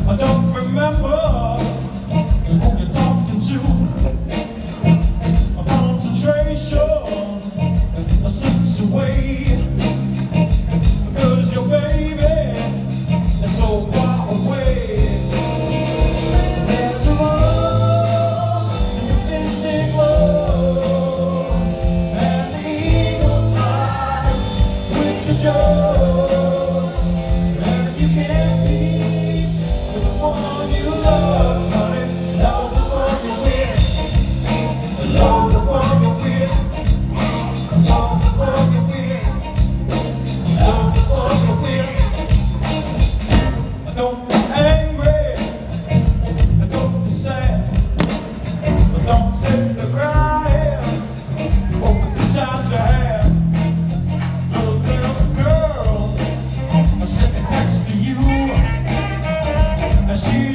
I don't remember who you're talking to. My concentration slips away because your baby is so far away. There's a rose in your mystic glow, and the eagle flies with the doves, and you can't be with the one you love, honey. Love the one you're with. Love the one you're with. Love the one you're with. Love the one you're with. Don't be angry, don't be sad, but don't sit there crying over the times you had. Cause there's a girl sitting next to you, and she